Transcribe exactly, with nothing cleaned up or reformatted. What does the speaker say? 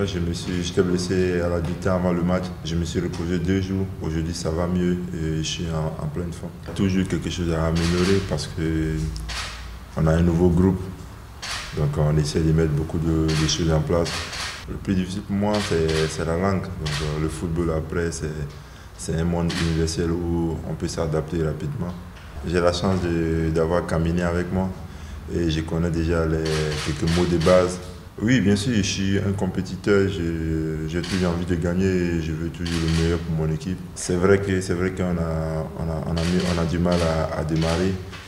Ouais, je me suis, j'étais blessé à la mi-temps avant le match. Je me suis reposé deux jours. Aujourd'hui, ça va mieux et je suis en, en pleine forme. Toujours quelque chose à améliorer parce que on a un nouveau groupe. Donc on essaie de mettre beaucoup de, de choses en place. Le plus difficile pour moi, c'est la langue. Donc, euh, le football après, c'est un monde universel où on peut s'adapter rapidement. J'ai la chance d'avoir Kaminé avec moi et je connais déjà les, quelques mots de base. Oui, bien sûr, je suis un compétiteur, j'ai toujours envie de gagner et je veux toujours le meilleur pour mon équipe. C'est vrai que c'est vrai qu'on a, on a, on a, mis- on a du mal à, à démarrer,